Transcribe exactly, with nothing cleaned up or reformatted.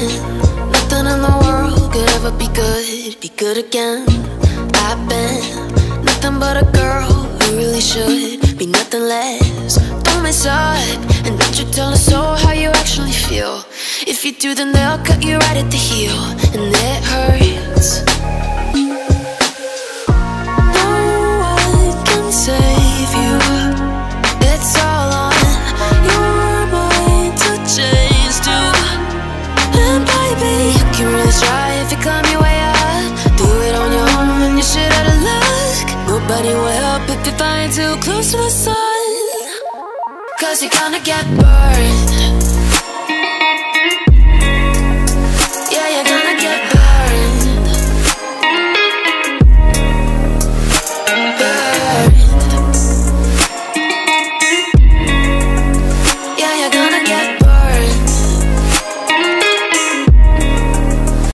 when nothing in the world could ever be good, be good again. I've been nothing but a girl who really should be nothing less. Don't mess up, and don't you tell a soul how you actually feel. If you do, then they'll cut you right at the heel, and it hurts. No one can save you. It's all on your mind to change too. And baby, you can really try if you climb your way up. Do it on your own when you're shit out of luck. Nobody will help if you're flying too close to the sun. Cause you're gonna get burned.